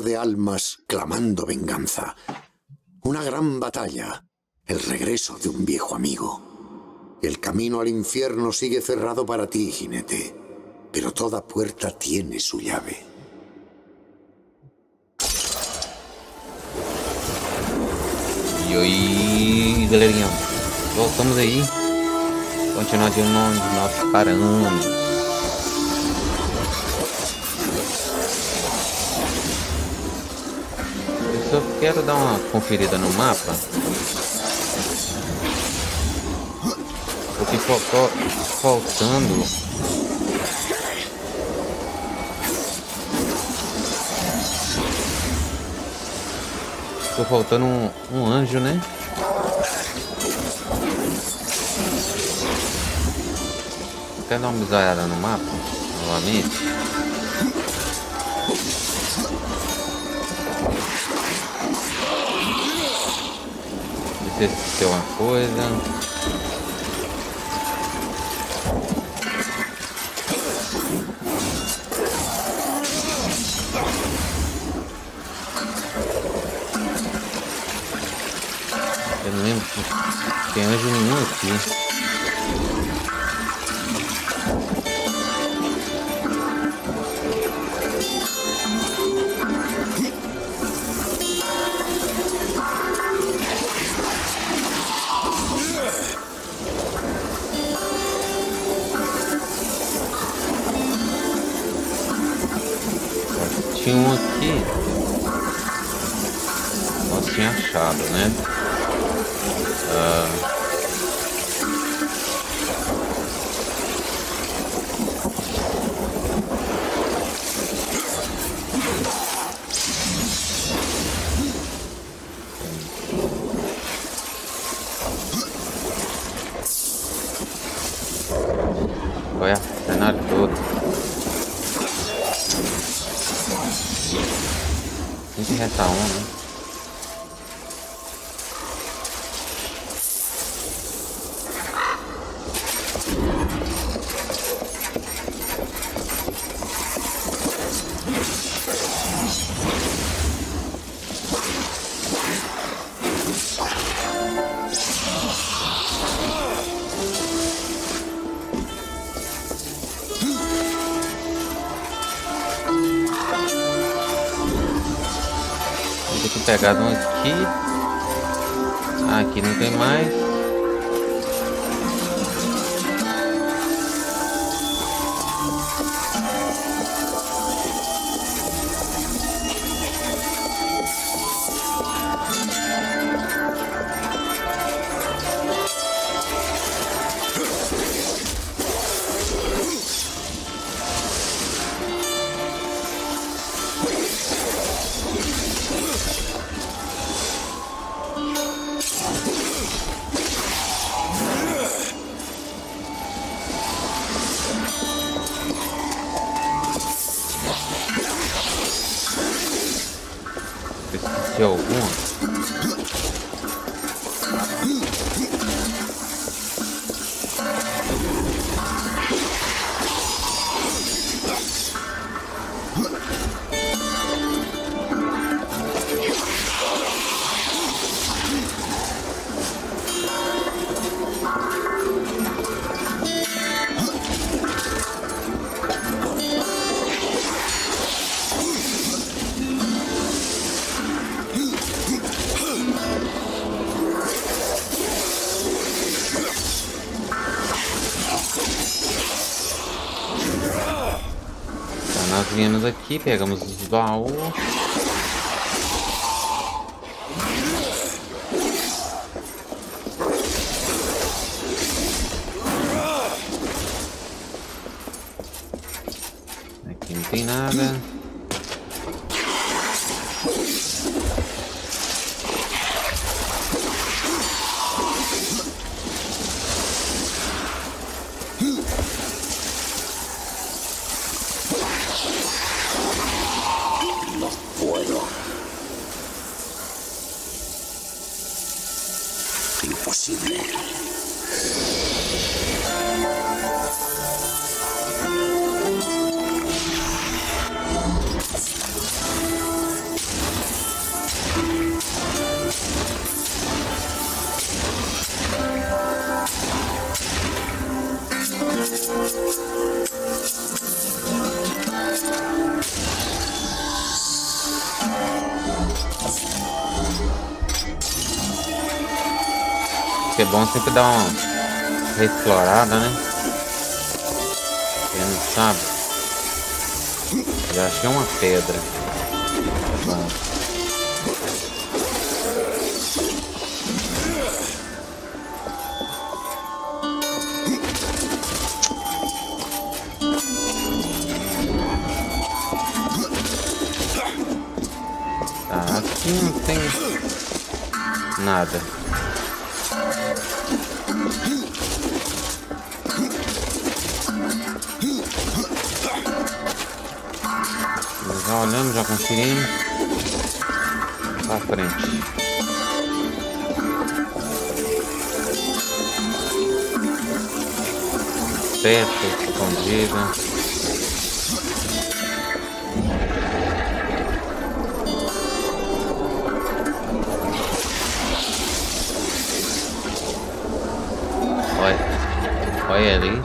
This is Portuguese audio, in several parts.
de almas clamando venganza. Una gran batalla, el regreso de un viejo amigo. El camino al infierno sigue cerrado para ti, jinete, pero toda puerta tiene su llave. E aí, galerinha, voltamos aí. Continuar de onde nós paramos. Eu só quero dar uma conferida no mapa. Porque ficou faltando. Ficou faltando um anjo, né? Quer dar uma bisoiada no mapa novamente? Ver se tem uma coisa. Eu não lembro se tem anjo nenhum aqui. Tinha um aqui. Nós tinha achado, né? Olha o cenário todo. Tem que restar um, né? Pegado um aqui. Ah, aqui não tem mais. De alguma. Nós viemos aqui, pegamos os baús. Aqui não tem nada. Imposible. Acho que é bom sempre dar uma reexplorada, né? Quem não sabe. Eu achei uma pedra. Bom. Tá, aqui não tem nada. Já olhamos, já conferimos. Pra frente. Peça escondida. Olha ali.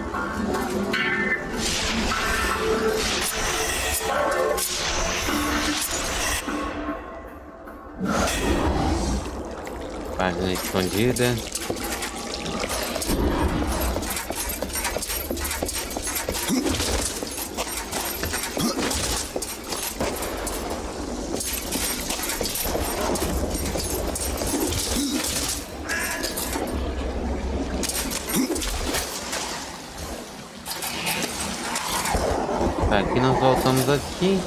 Página escondida. Aqui nós voltamos aqui.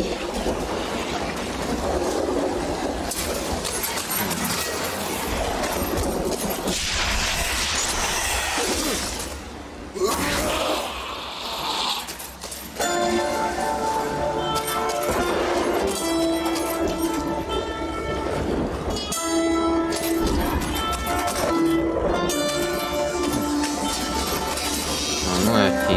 Não é aqui.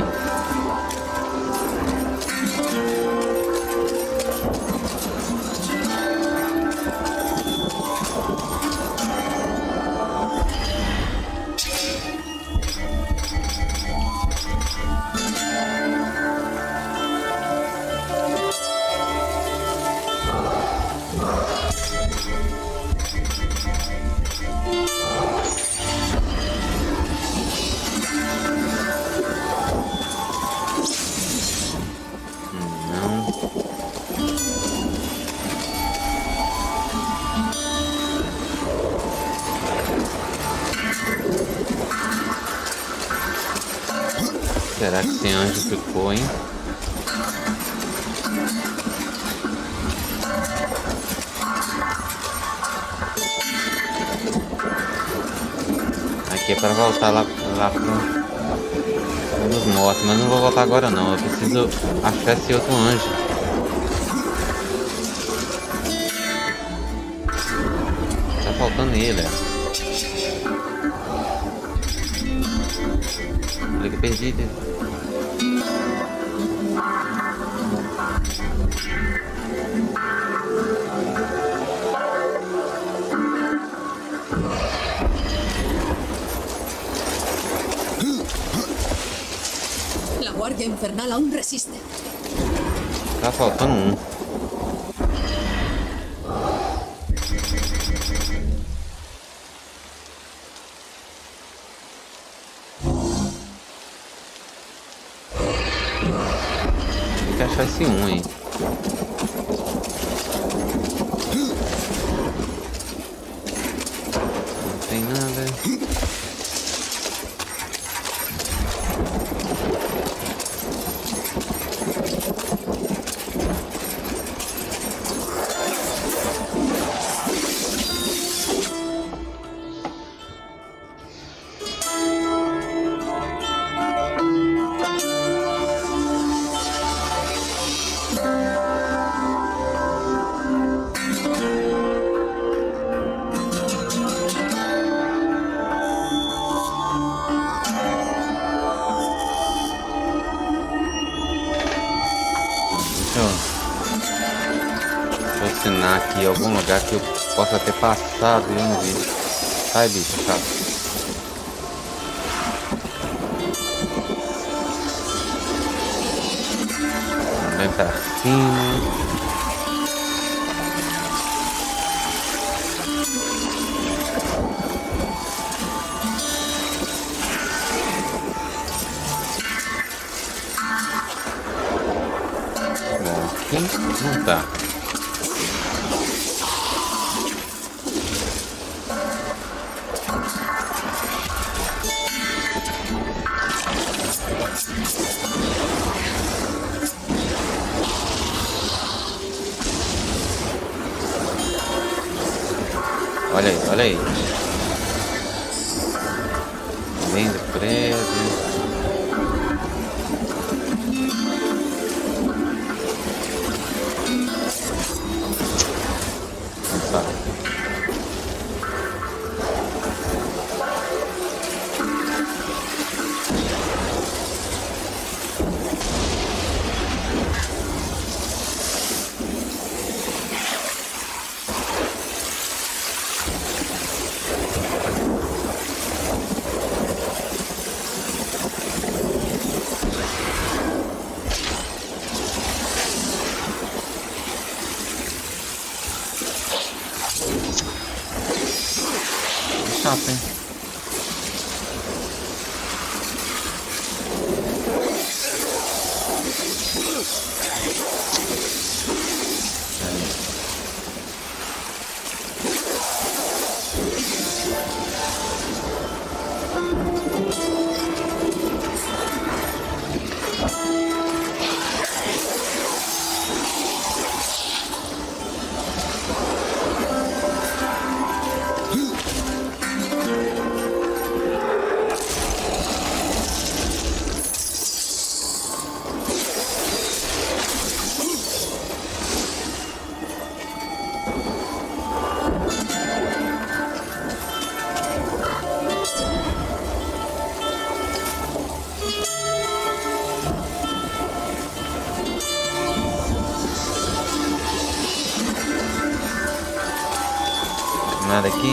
Será que esse anjo ficou, hein? Aqui é para voltar lá dos mortos, mas não vou voltar agora não. Eu preciso achar esse outro anjo. Tá faltando ele, Olha que perdido. La guardia infernal aún resiste. Tá faltando um. Tem que achar esse um aí. Não tem nada. Vou assinar aqui em algum lugar que eu possa ter passado e eu não vi. Sai, bicho, chato. Vem pra cima. Não tá. Olha aí, olha aí. Bem de prédio. Tá. Chato, hein? Nada aqui.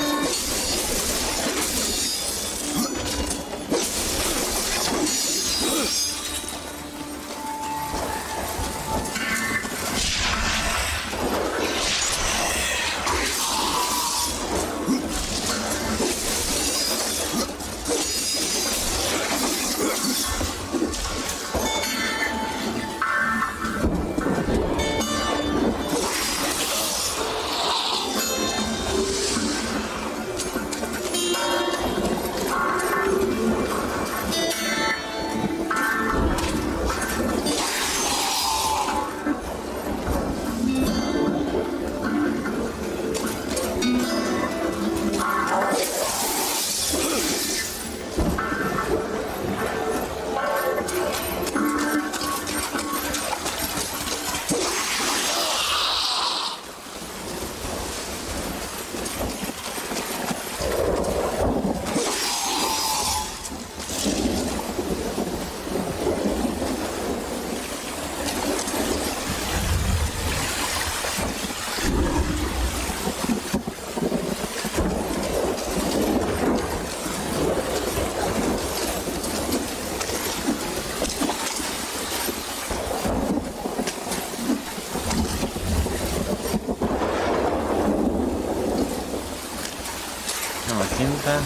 Não, aqui não tá.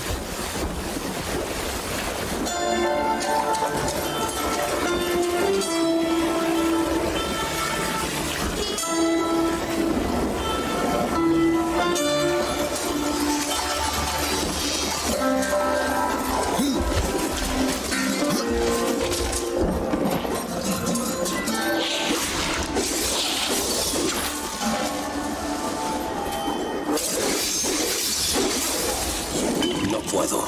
No puedo.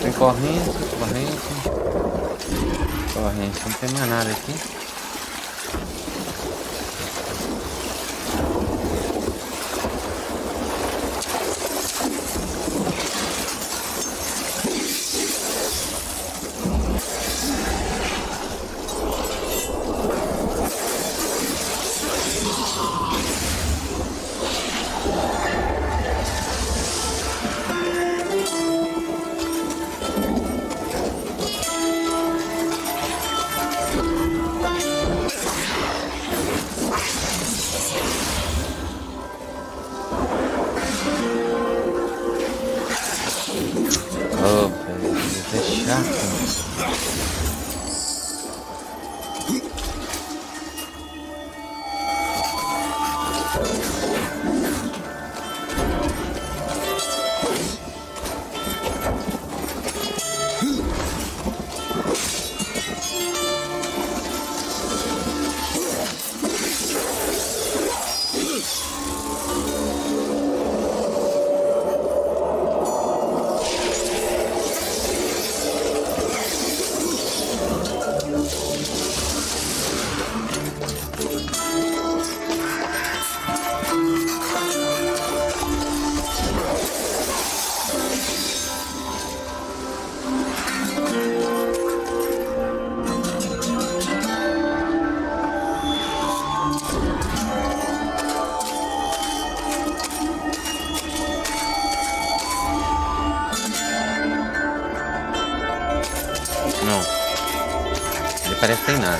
Tem corrente. Corrente, não tem mais nada aqui. Oh, velho, isso é chato. Não. Ele parece que tem nada.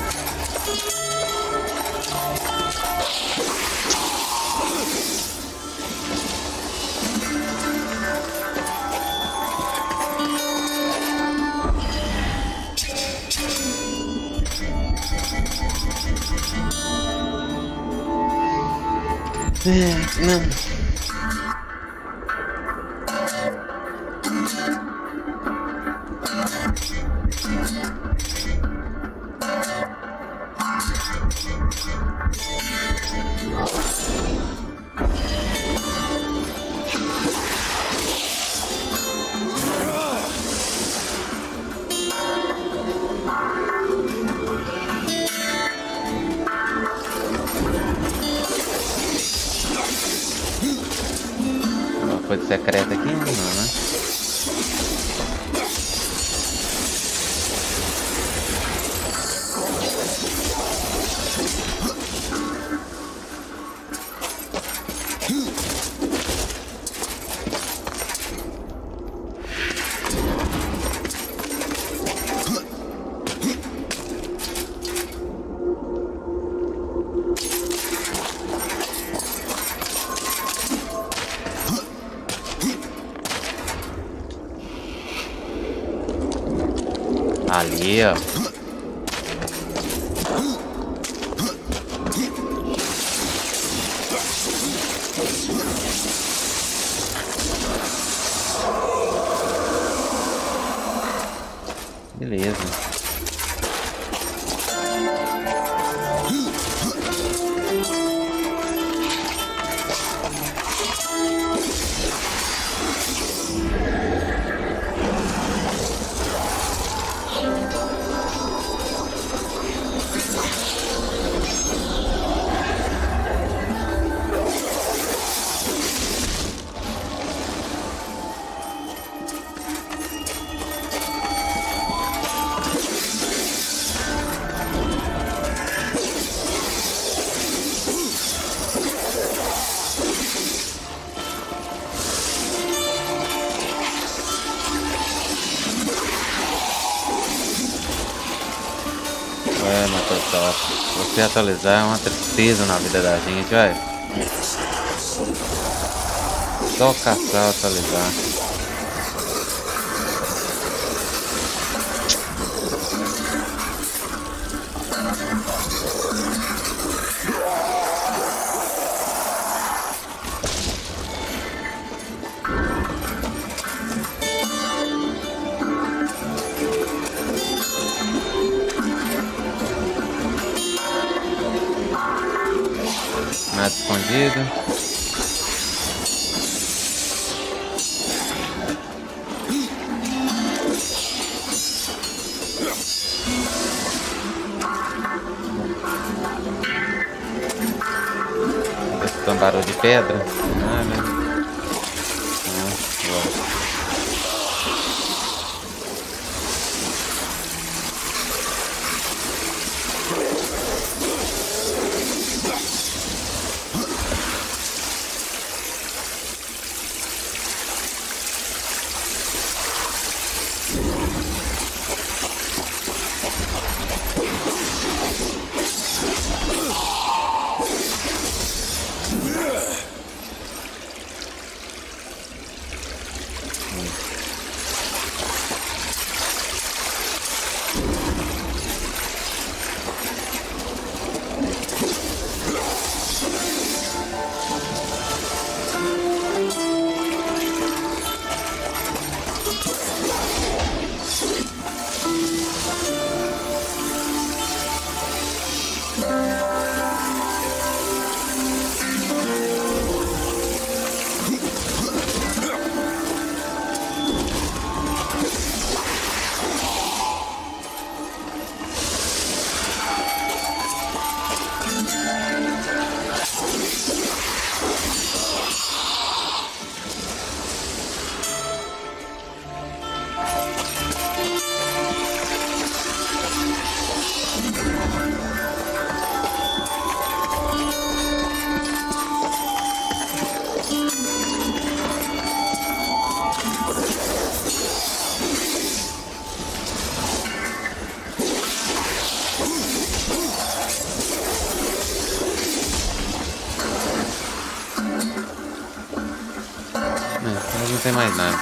Não. Uma coisa secreta aqui? Não, né? Ali, ó. Beleza. É, Mototop, você atualizar é uma tristeza na vida da gente, velho. Só caçar, atualizar. Nada escondido. barulho de pedra. Ah, né? Nossa, não tem mais nada.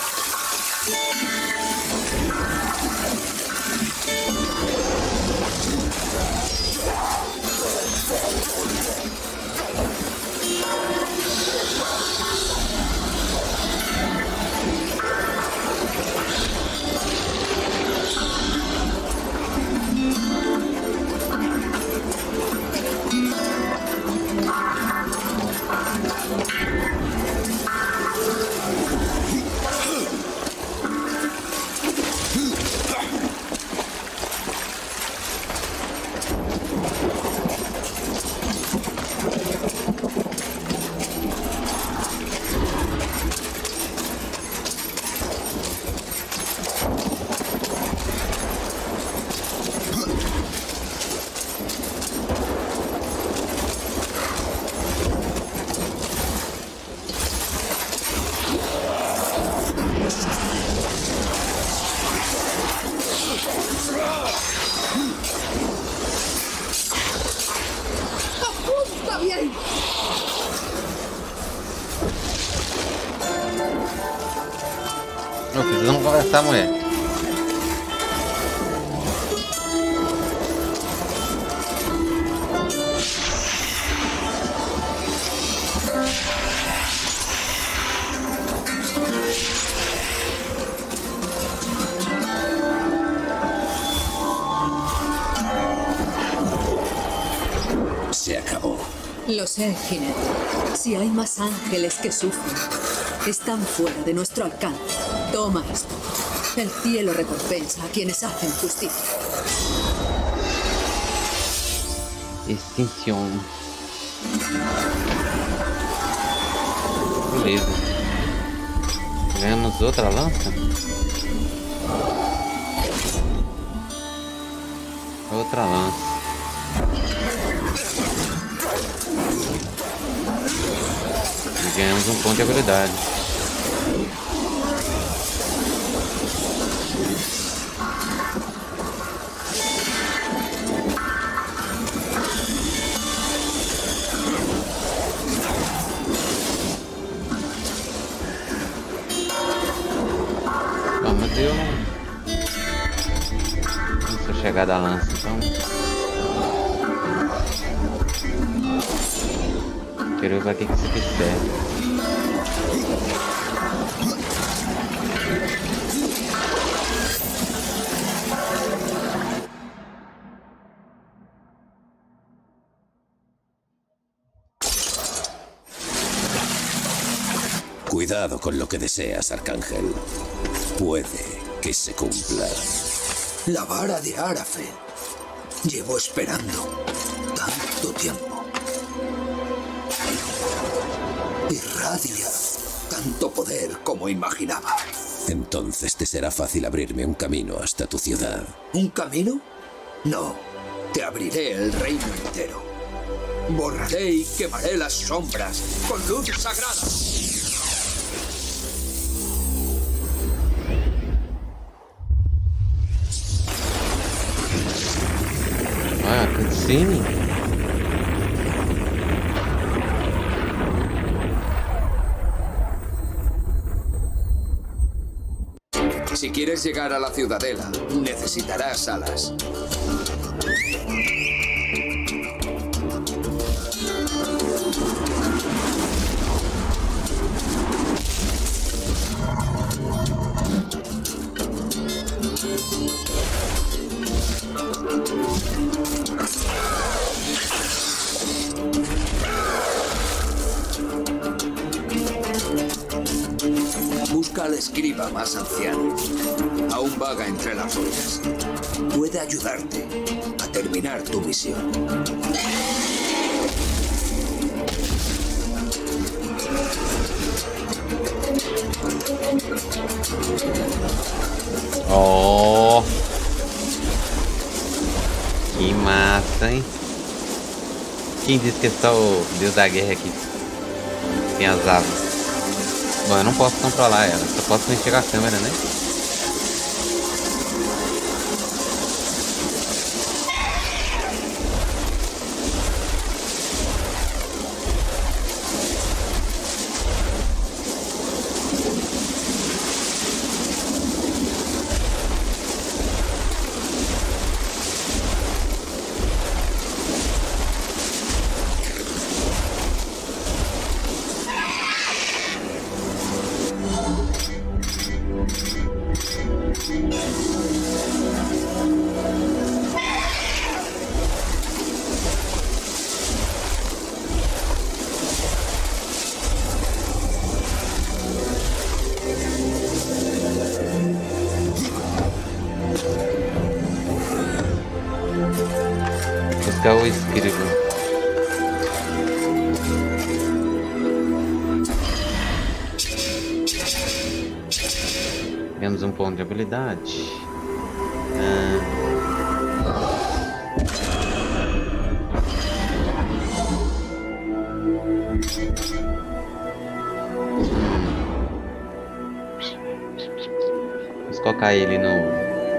Não, precisamos conversar, mulher. Se acabó. Lo sé, jinete. Si hay más ángeles que sufren, están fuera de nuestro alcance. Toma esto. El cielo recompensa a quienes hacen justicia. Extinção. Beleza. Ganhamos outra lança? Outra lança. E ganhamos um ponto de habilidade. Mas eu não sou chegar da lança, então quero ver pra que isso aqui serve. Cuidado con lo que deseas, Arcángel. Puede que se cumpla. La vara de Árafe. Llevo esperando tanto tiempo. Irradia tanto poder como imaginaba. Entonces te será fácil abrirme un camino hasta tu ciudad. ¿Un camino? No. Te abriré el reino entero. Borraré y quemaré las sombras con luz sagrada. Ah, cutscene. Si quieres llegar a la ciudadela, necesitarás alas. Busca al escriba más anciano. Aún vaga entre las ruinas. Puede ayudarte a terminar tu misión. Oh, que massa, hein? Quem disse que é só o Deus da Guerra aqui tem as asas? Bom, eu não posso controlar ela, só posso mexer com a câmera, né? Buscar o escribo. Temos um ponto de habilidade. Vamos colocar ele no...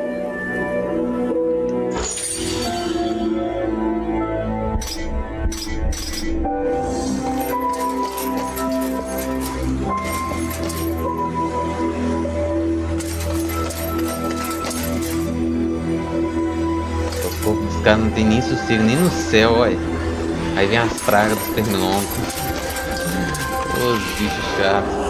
Não tem nem sossego, nem no céu, olha. Aí vem as pragas dos pernilongos. Os bichos chatos.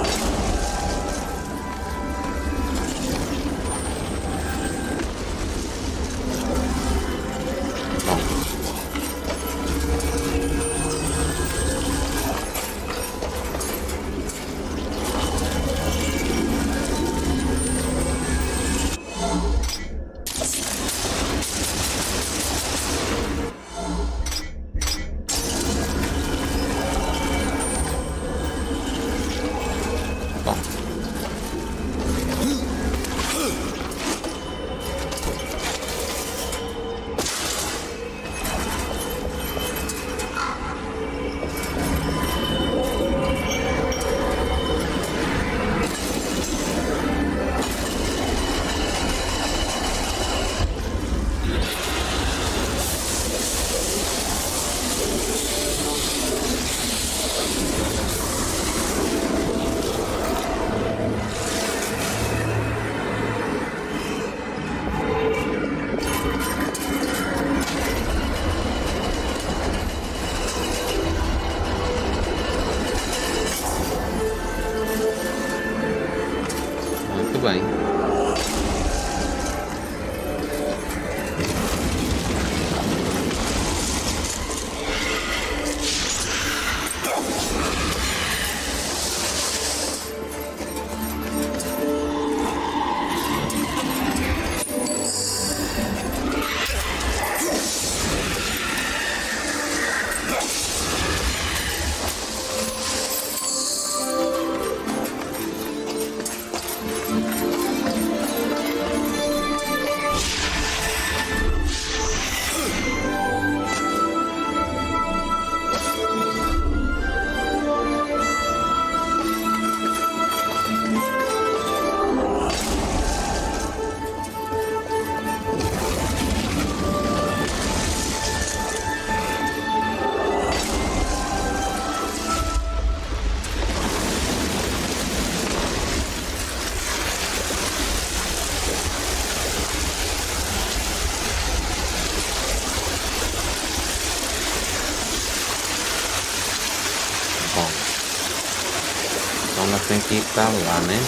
nós temos que ir pra lá, né?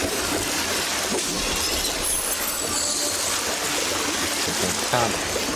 Tem que ficar.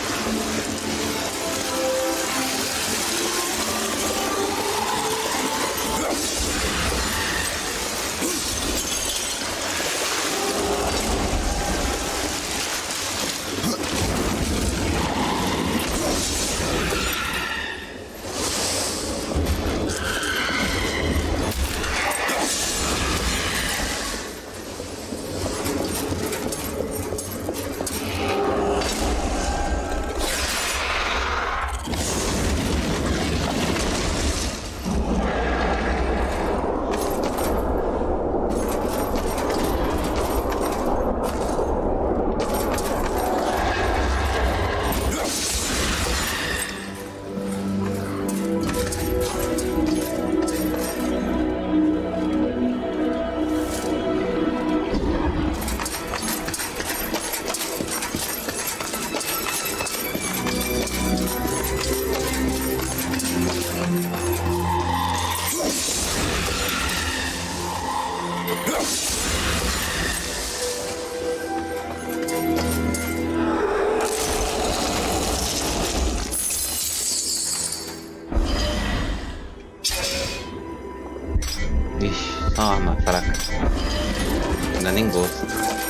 Ixi, só uma arma fraca. Ainda nem gosto.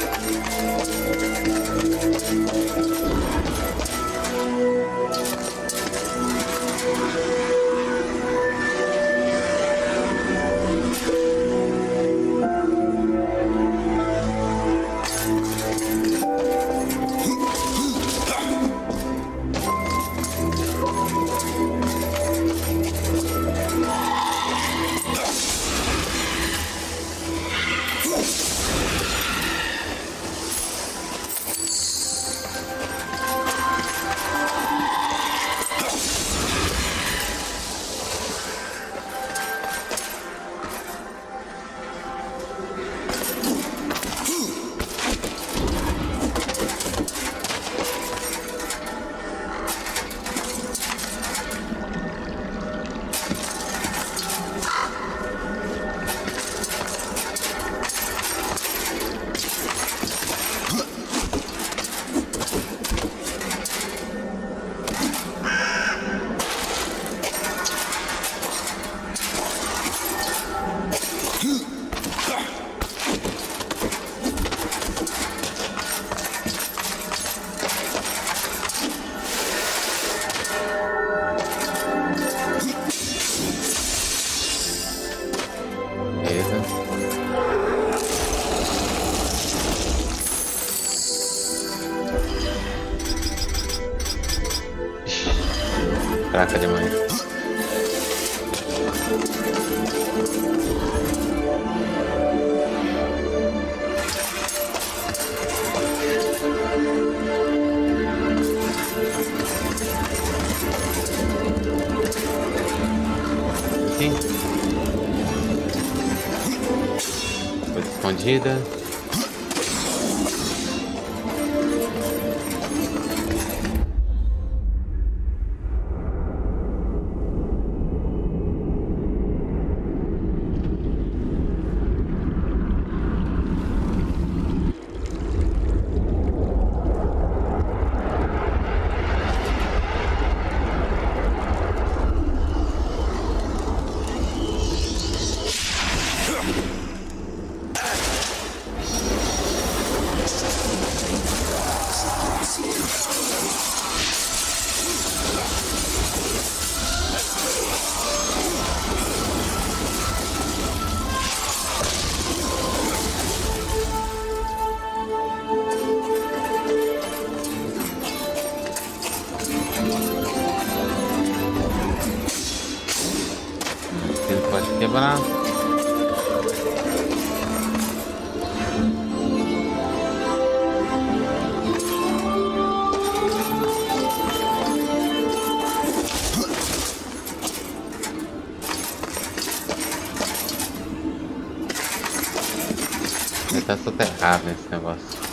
Fraca demais. Aqui. Coisa escondida. Pode quebrar. Ele tá soterrado nesse negócio.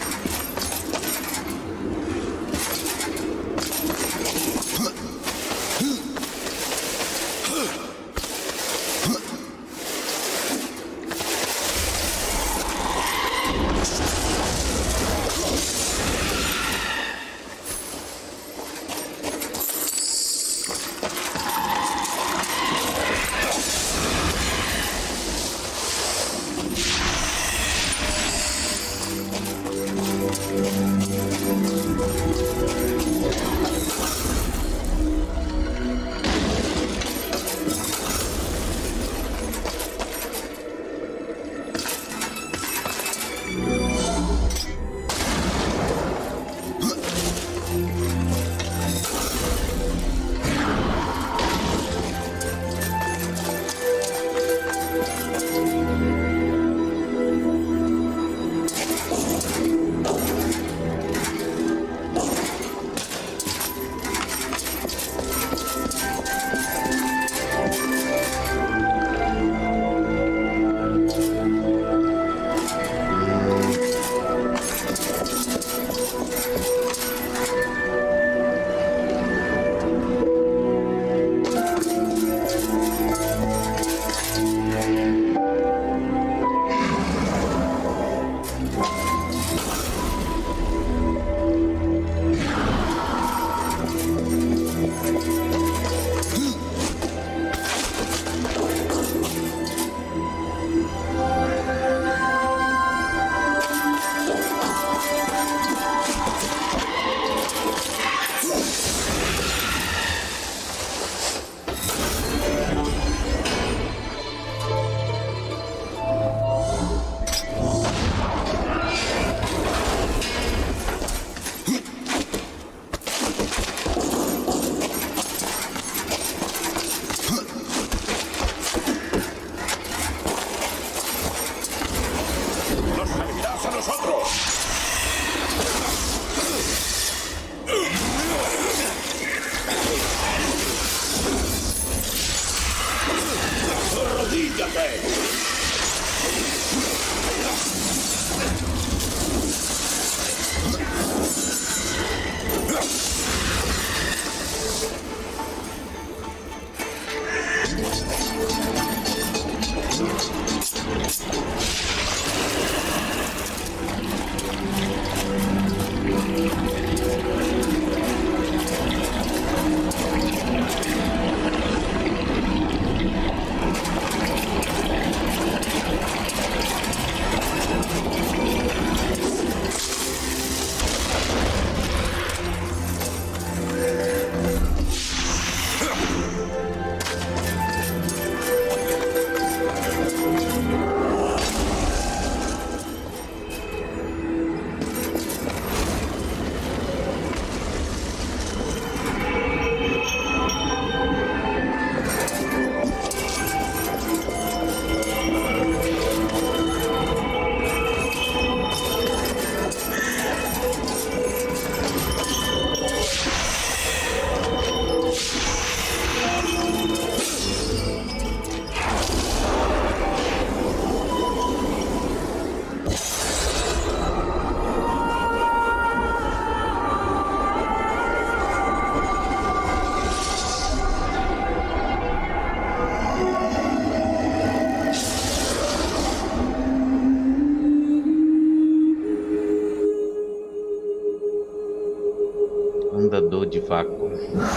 Andador de vácuo.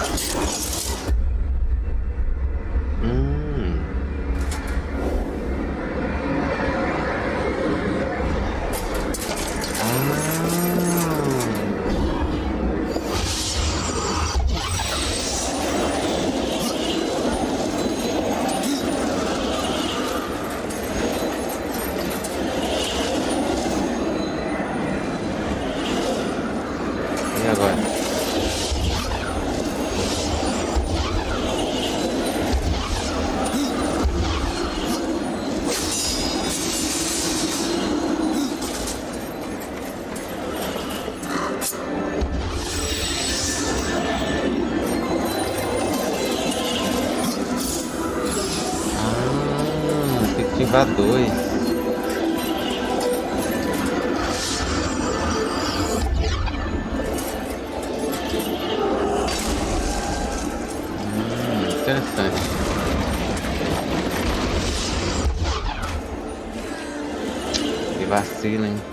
E agora? Tem que ativar 2. Interessante. Que vacila, hein?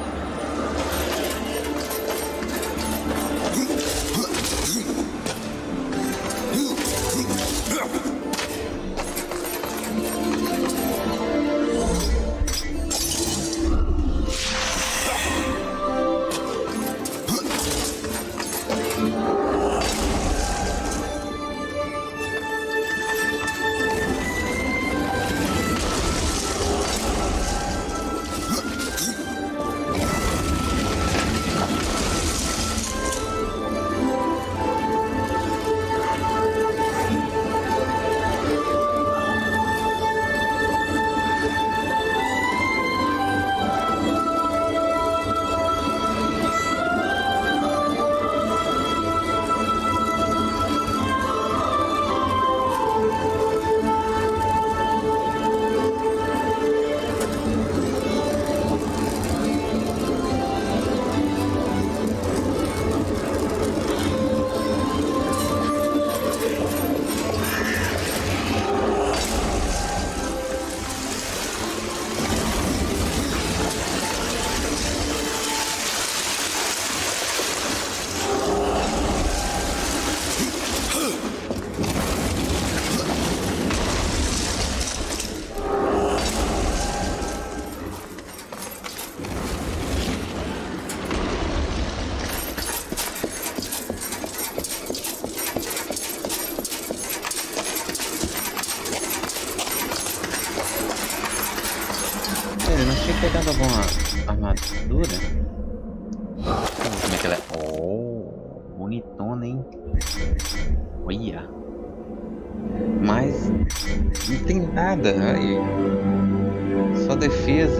Ele não tinha pegado alguma armadura? Deixa eu ver como é que ela é. Oh, bonitona, hein? Olha. Mas não tem nada aí. Só defesa.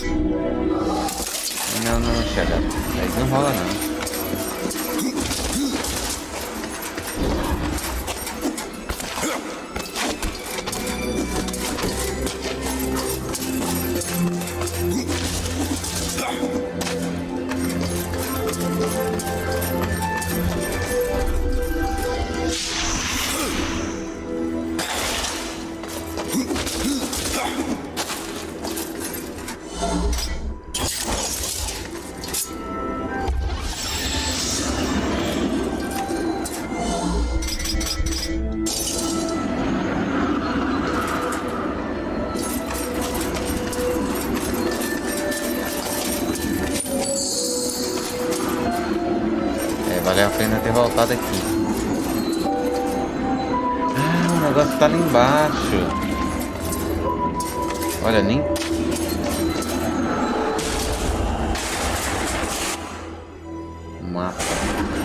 Não chega. Aí não rola não. valeu a pena ter voltado aqui. Ah, o negócio tá ali embaixo. Olha, nem... Mapa.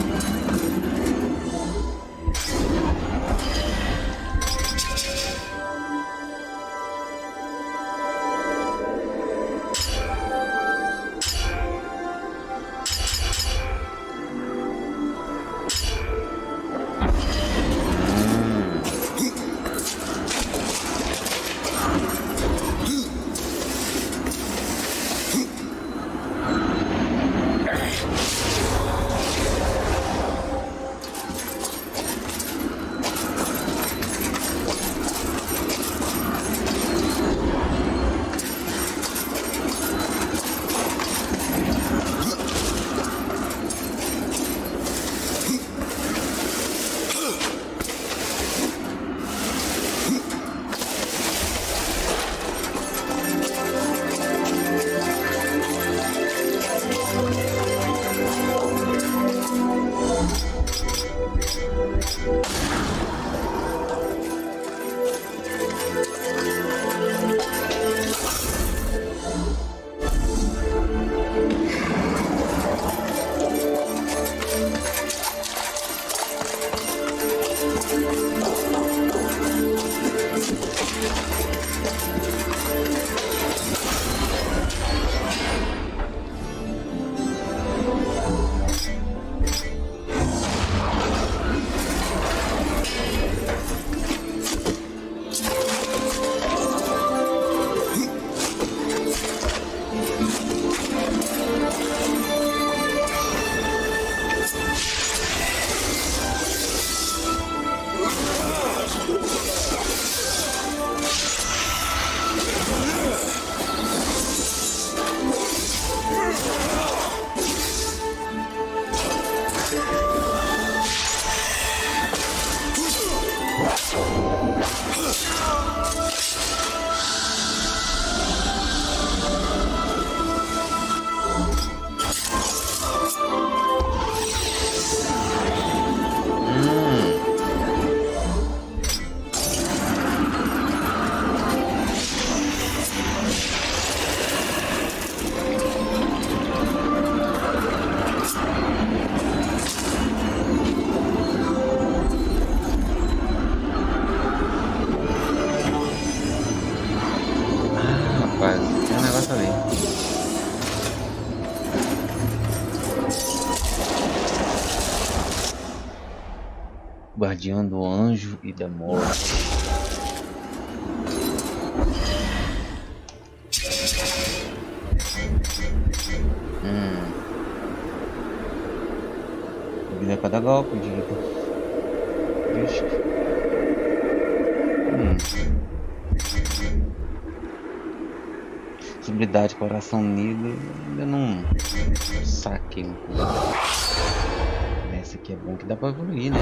Guardião do Anjo e da Morte. Vida cada golpe, diga. Habilidade Coração Unido, ainda não saquei um pouco. Essa aqui é bom que dá pra evoluir, né?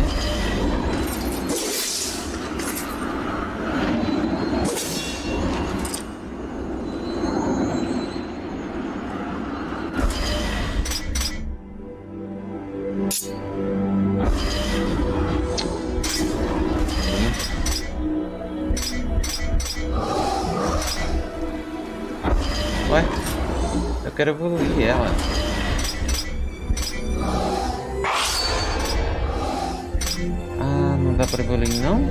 Ué, eu quero evoluir ela. Ah, não dá pra evoluir não?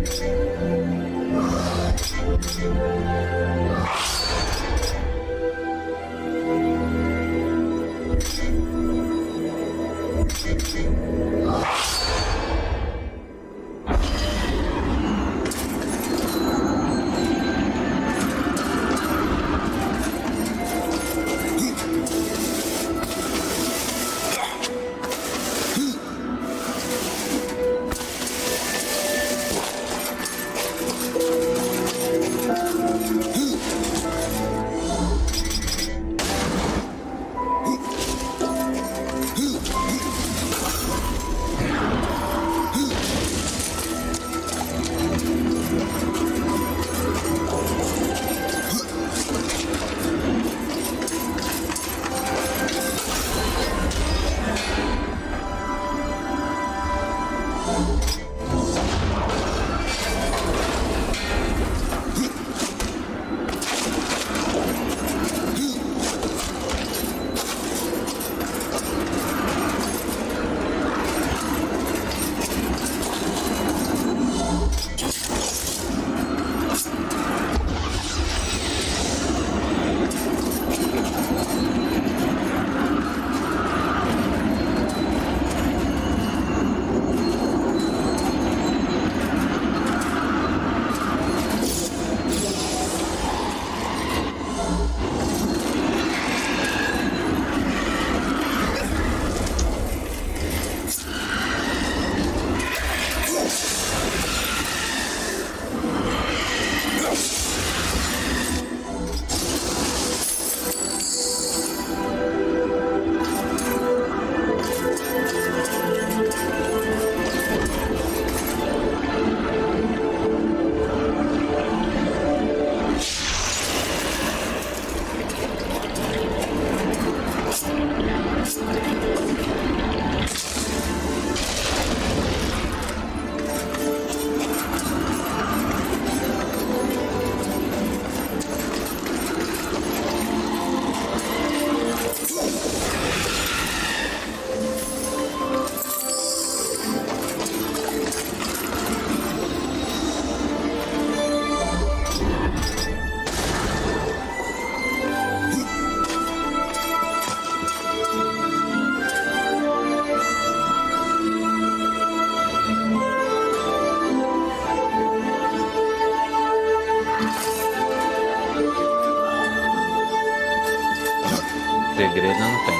Segredo não tem.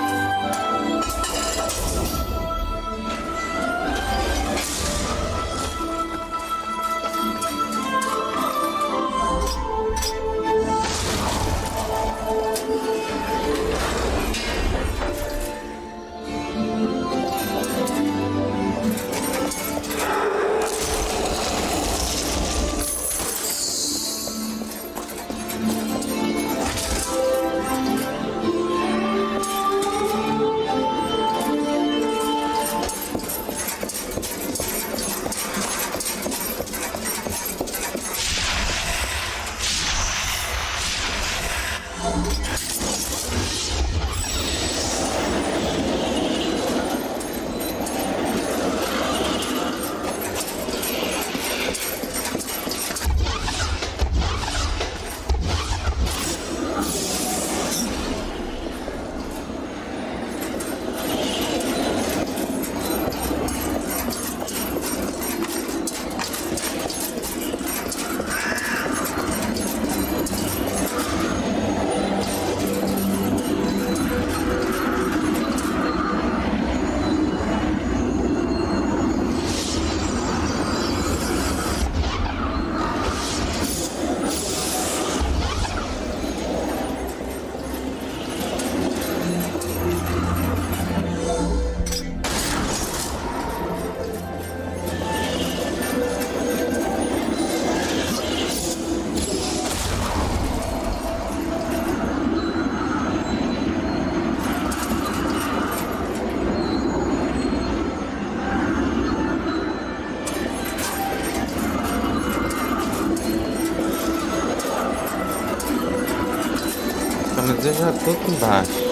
Mas eu já tô aqui embaixo.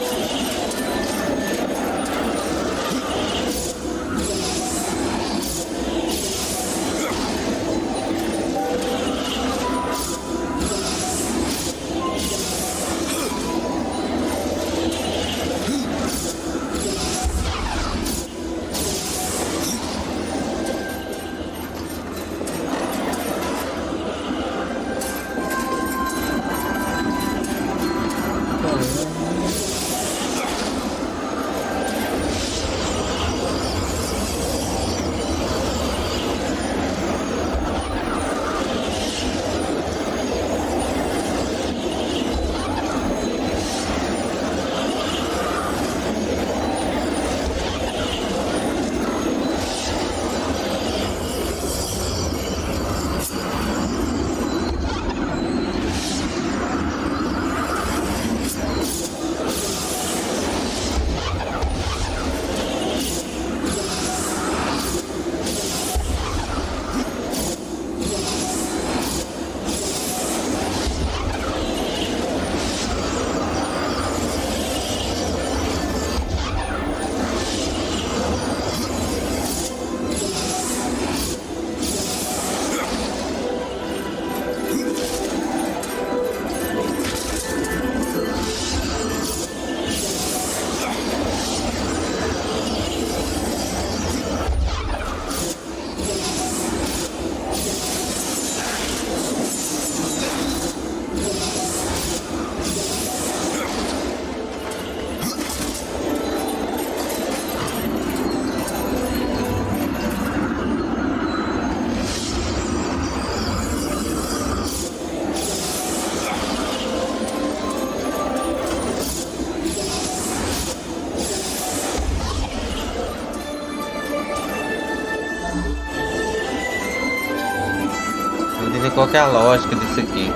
qual que é a lógica disso aqui?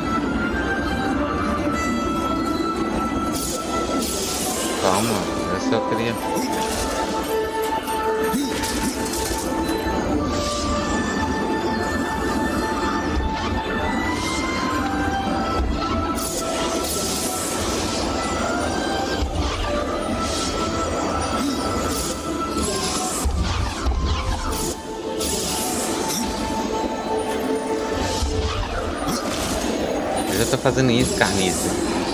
Calma, essa eu queria. Eu já tô fazendo isso, carniça.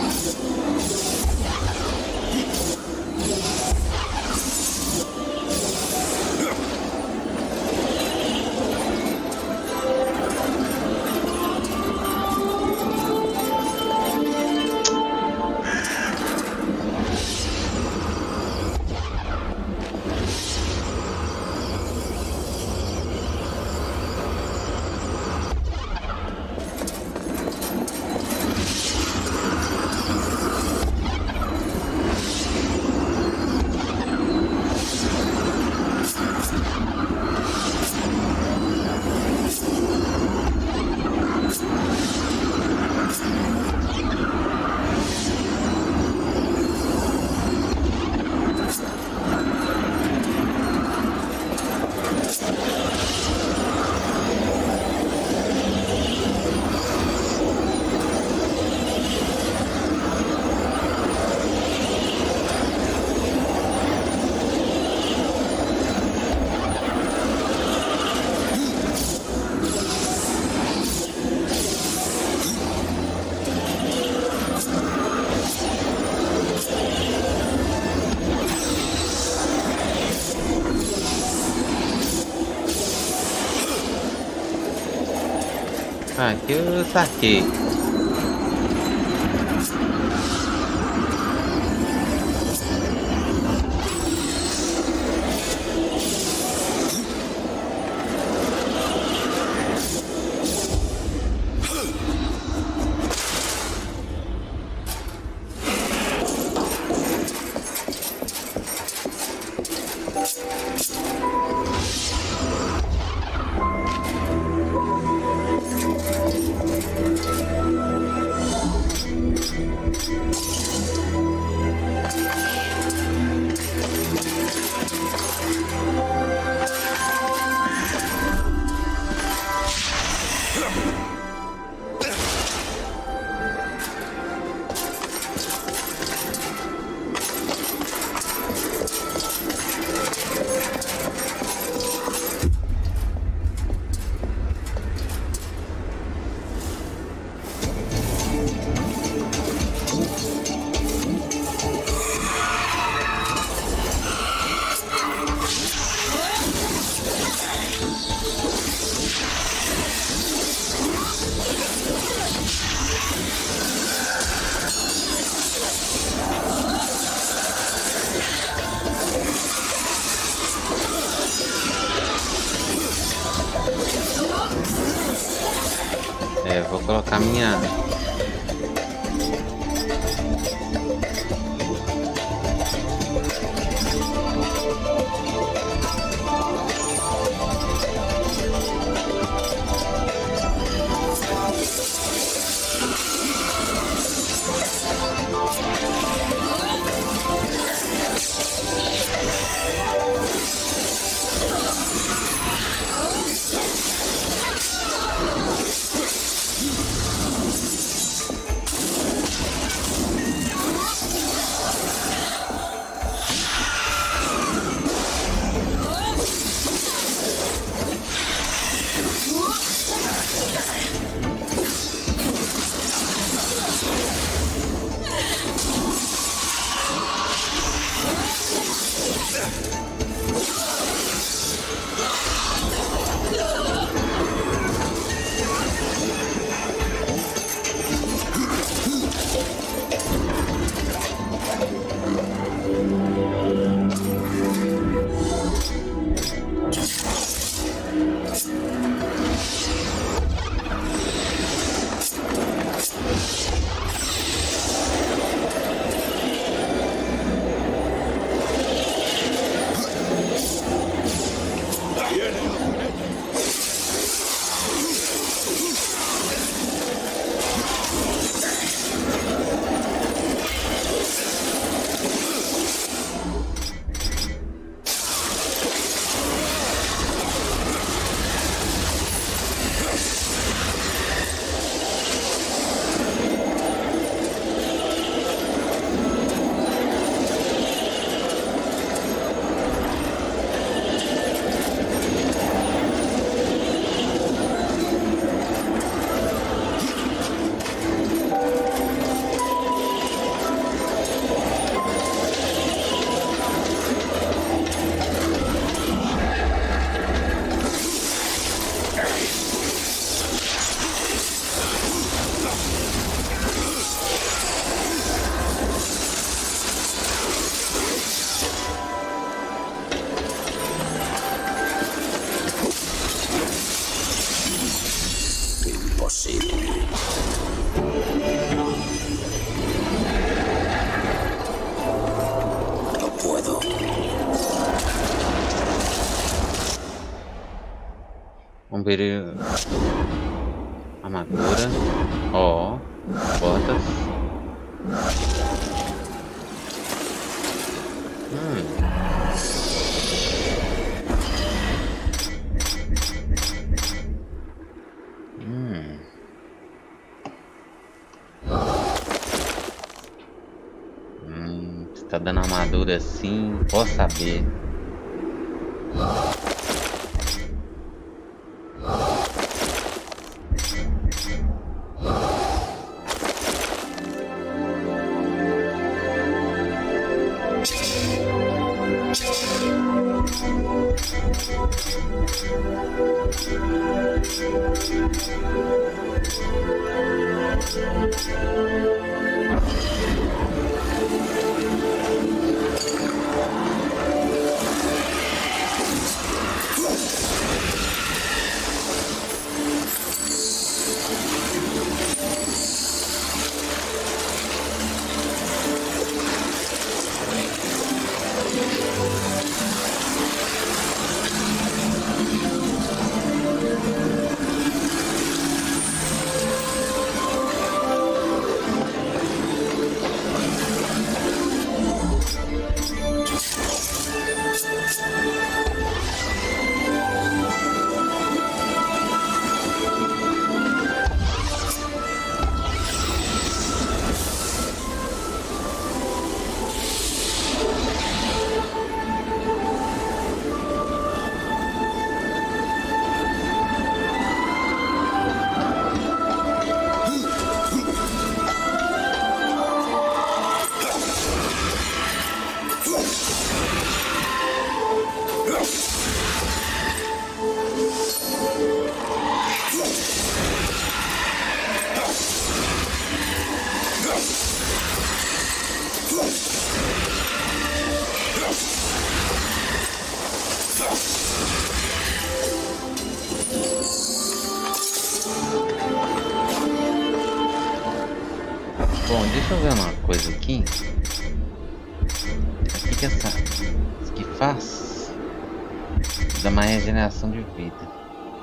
Ah, aqui eu saquei. Vou colocar minha... Vamos ver. Armadura. Ó. Botas. Se tá dando armadura assim, posso saber. Bom, deixa eu ver uma coisa aqui. O que essa isso aqui faz? Dá mais regeneração de vida.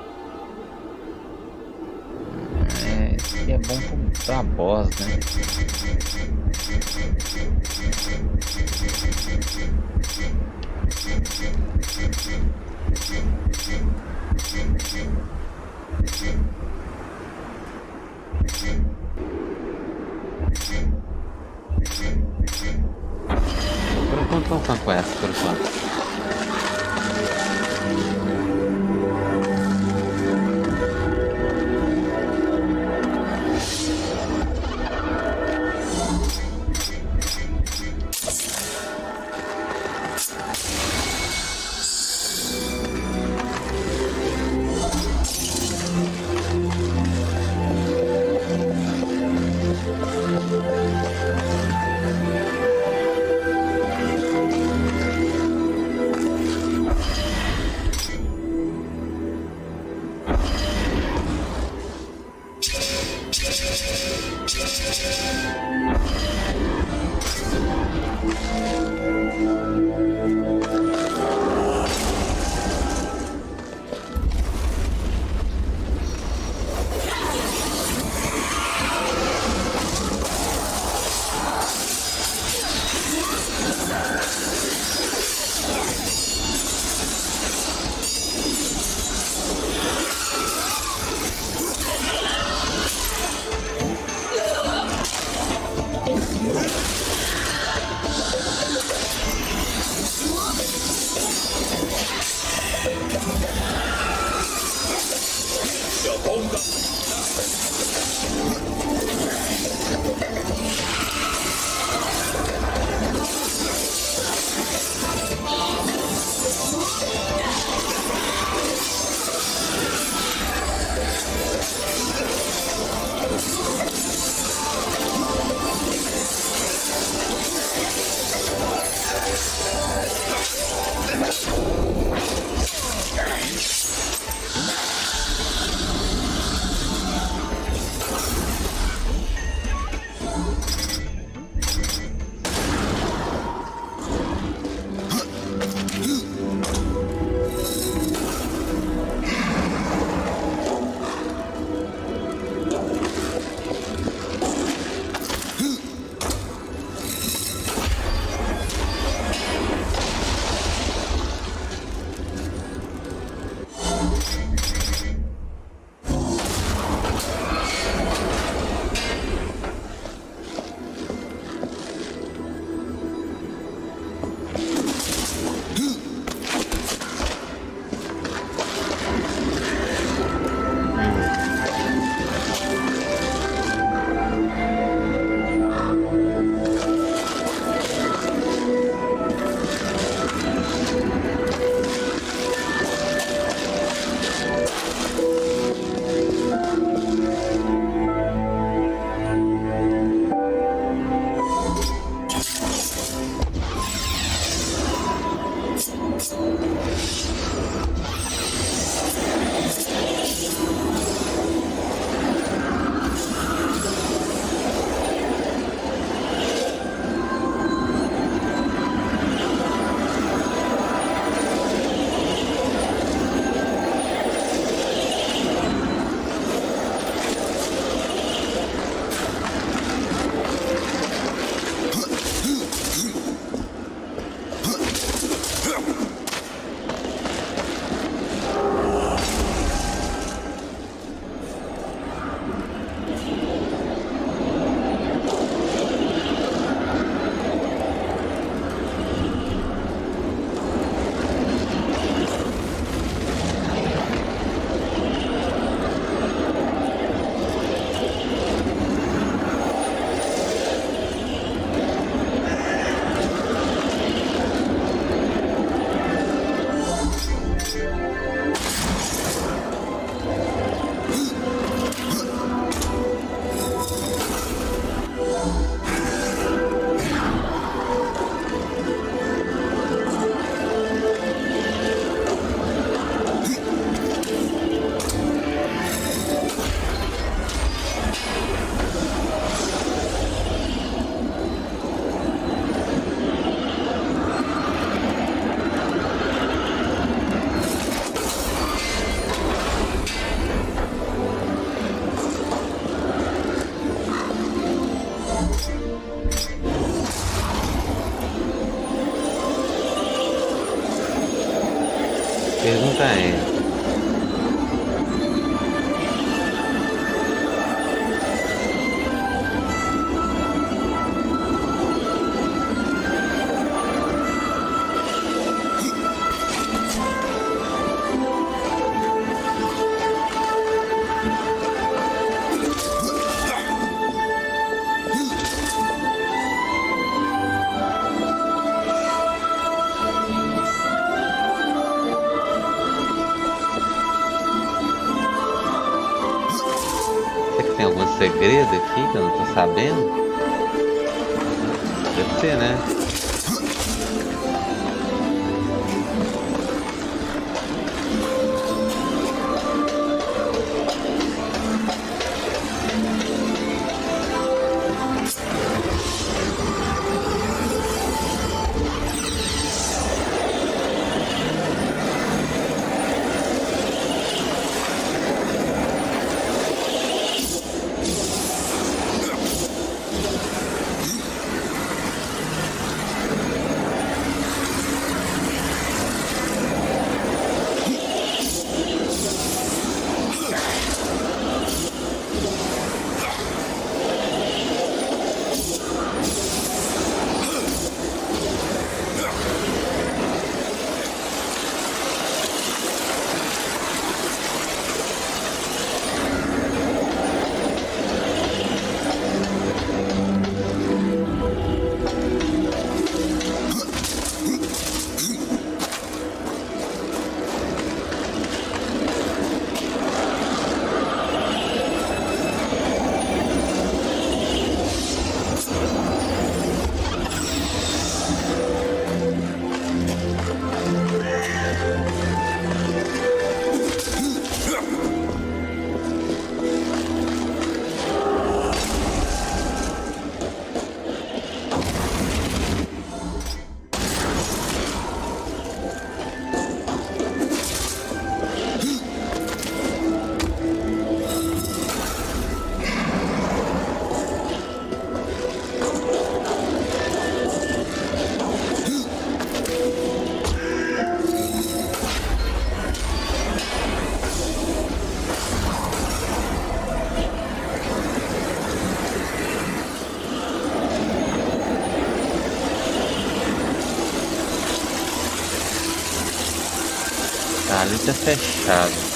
Isso aqui é bom pra boss, né? Por enquanto vamos ficar com essa, por enquanto. Pergunta é... Tem algum segredo aqui que eu não tô sabendo? Deve ser, né? Ah, ali tá fechado.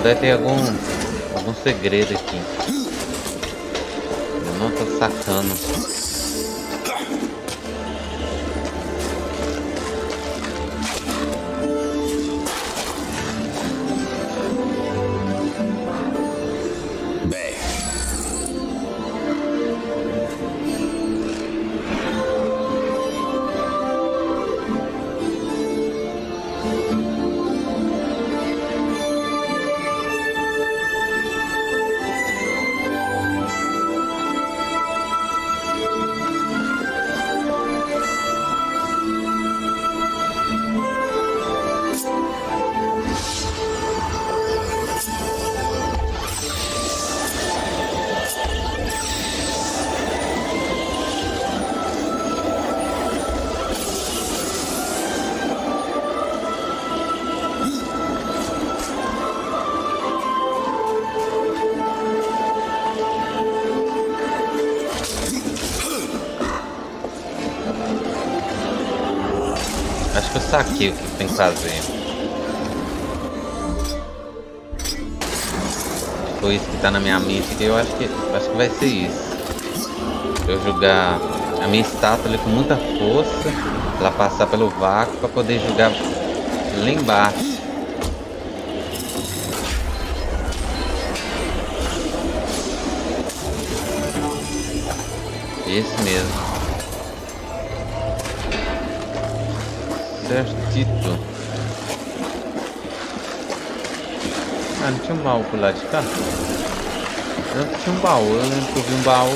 deve ter algum segredo aqui. Eu não tô sacando. Acho que eu saquei o que tem que fazer. Foi isso que tá na minha mente, que eu acho que vai ser isso. Eu jogar a minha estátua ali com muita força, ela passar pelo vácuo para poder jogar lá embaixo. Esse mesmo. Certito. Ah, não tinha um baú por lá de cá? Não tinha um baú, eu lembro que eu vi um baú.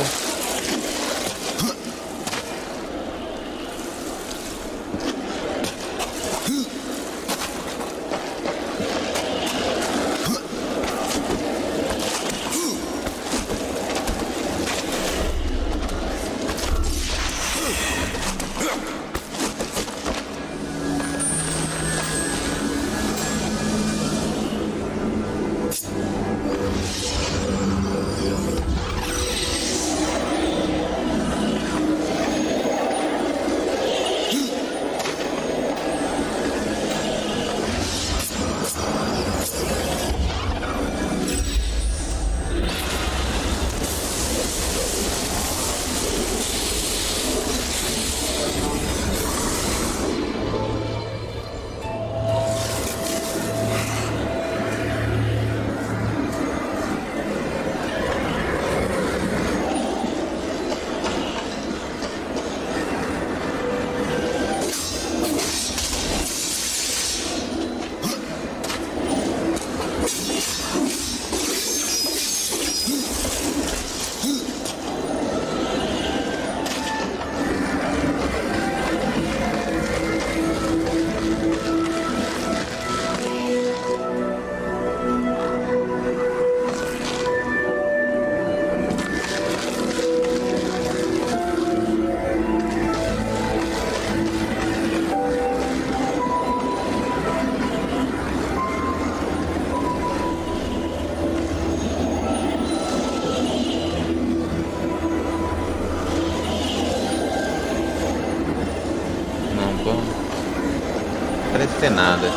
Parece ter nada.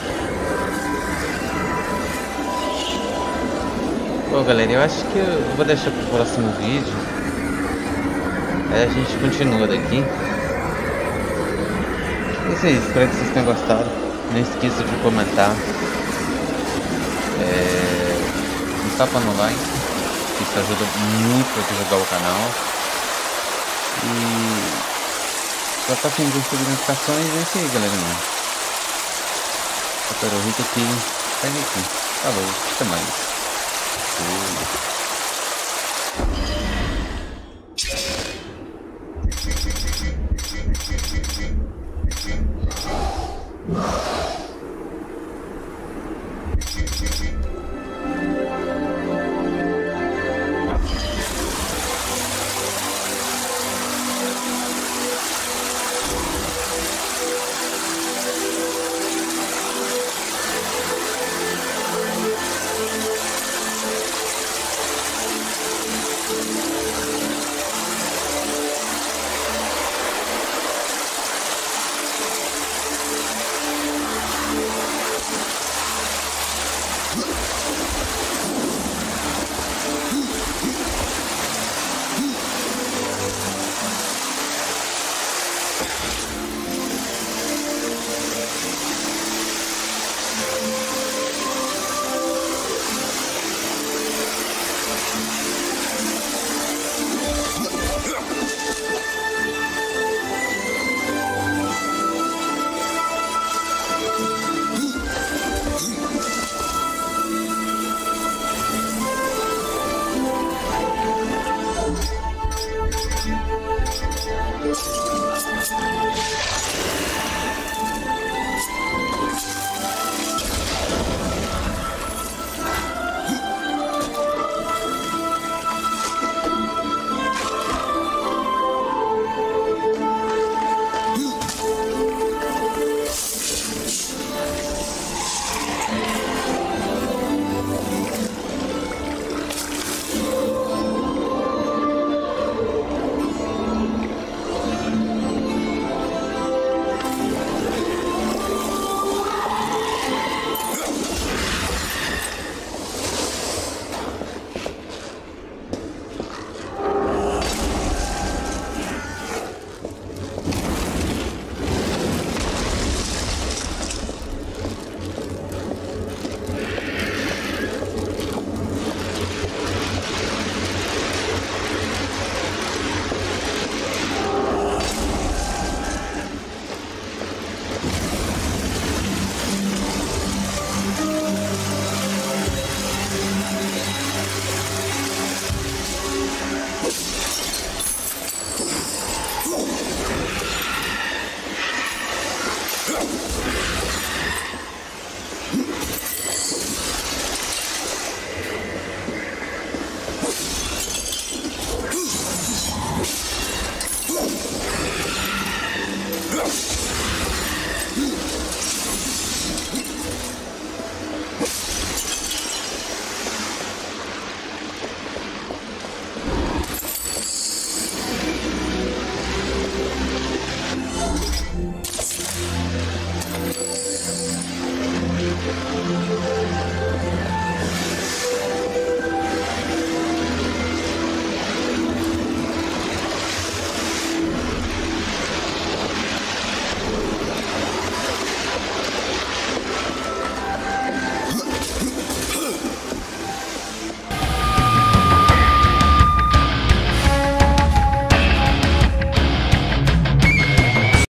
Bom, galera, eu acho que eu vou deixar pro próximo vídeo. Aí a gente continua daqui. É isso aí, espero que vocês tenham gostado. Não esqueça de comentar. Um tapa no like. Isso ajuda muito a divulgar o canal. E já tá sem notificações. É isso aí, galera. Rico aqui, segue aqui. Falou, até mais.